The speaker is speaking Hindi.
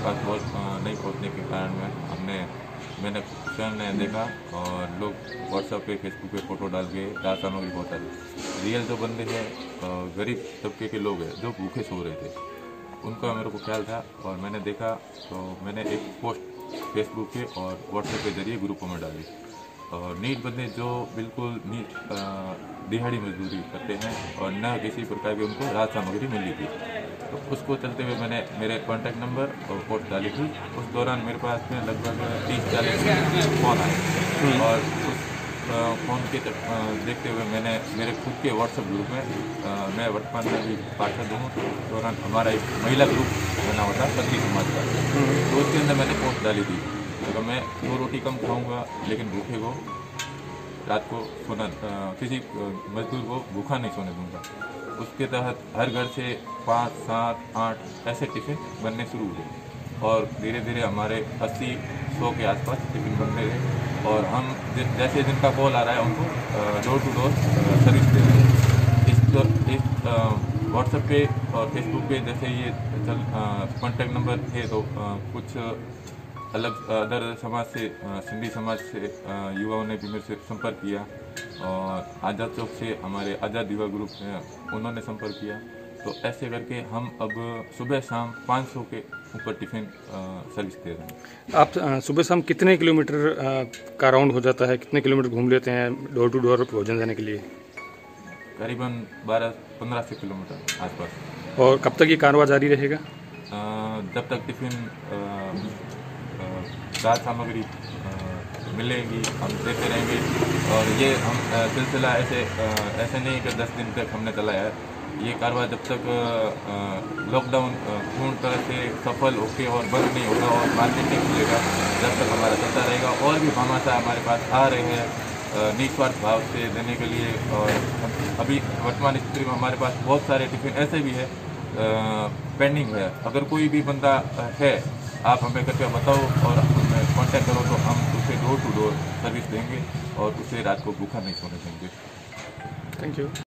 पास नहीं पहुंचने के कारण मैंने स्वयं ने देखा और लोग व्हाट्सएप पे फेसबुक पे फ़ोटो डाल के राहत सामग्री पहुँचा दी। रियल जो बंदे हैं गरीब तबके के लोग हैं जो भूखे सो रहे थे, उनका मेरे को ख्याल था और मैंने देखा तो मैंने एक पोस्ट फेसबुक पे और व्हाट्सएप के ज़रिए ग्रुपों में डाली। और नीट बंदे जो बिल्कुल दिहाड़ी मजदूरी करते हैं और न किसी प्रकार की उनको राहत सामग्री मिली थी, तो उसको चलते हुए मैंने मेरे कॉन्टैक्ट नंबर और पोस्ट डाली थी। उस दौरान मेरे पास में लगभग 30-40 फ़ोन आए और उस फ़ोन के देखते हुए मैंने मेरे खुद के व्हाट्सएप ग्रुप में मैं वर्तमान में भी पार्षद हूँ, तो उस दौरान हमारा एक महिला ग्रुप बना हुआ था खत्री समाज का, तो उसके अंदर मैंने पोस्ट डाली थी अगर मैं 2 रोटी कम खाऊंगा लेकिन भूखे को रात को सोना किसी मजदूर को भूखा नहीं सोने दूंगा। उसके तहत हर घर से 5, 7, 8 ऐसे टिफ़िन बनने शुरू हुए और धीरे धीरे हमारे 80-100 के आसपास टिफ़िन बनते रहे और हम जैसे जिनका कॉल आ रहा है उनको डोर टू डोर सर्विस दे रहे हैं। इस व्हाट्सएप पे और फेसबुक पे जैसे ये कॉन्टैक्ट नंबर थे तो कुछ अलग अदर समाज से सिंधी समाज से युवाओं ने भी मेरे से संपर्क किया और आज़ाद चौक से हमारे आज़ाद युवा ग्रुप हैं उन्होंने संपर्क किया। तो ऐसे करके हम अब सुबह शाम 500 के ऊपर टिफ़िन सर्विस दे रहे हैं। आप सुबह शाम कितने किलोमीटर का राउंड हो जाता है, कितने किलोमीटर घूम लेते हैं डोर टू डोर भोजन देने के लिए? करीबन 12-15 किलोमीटर आसपास। और कब तक ये कारवां जारी रहेगा? जब तक टिफ़िन राहत सामग्री मिलेगी हम देते रहेंगे और ये हम सिलसिला ऐसे नहीं कि 10 दिन तक हमने चलाया है। ये कारवां जब तक लॉकडाउन पूर्ण तरह से सफल होके और बंद नहीं होगा और मार्केट नहीं खुलेगा जब तक हमारा चलता रहेगा। और भी भामाशाह हमारे पास आ रहे हैं निस्वार्थ भाव से देने के लिए और अभी वर्तमान स्थिति में हमारे पास बहुत सारे टिफ़िन ऐसे भी है पेंडिंग है। अगर कोई भी बंदा है आप हमें कृपया बताओ और हमें कांटेक्ट करो तो हम उसे डोर टू डोर सर्विस देंगे और उसे रात को भूखा नहीं सोने देंगे। Thank you.